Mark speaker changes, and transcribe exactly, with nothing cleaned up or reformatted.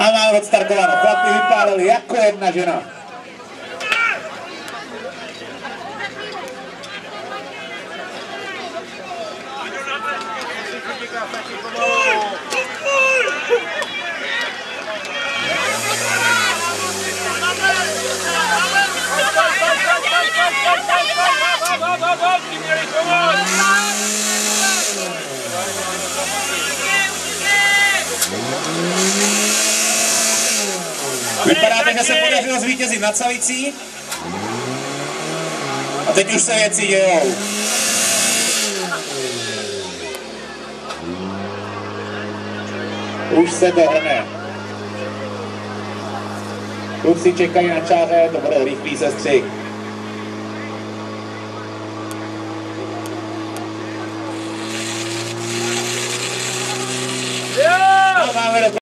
Speaker 1: A máme odstartováno. Chlapi vypálili jako jedna žena. Vypadá to, že se podařilo zvítězit nad Savicí. A teď už se věci dějou. Už se to hrne. Kluci čekají na čáře, to bude rychlý sestřih.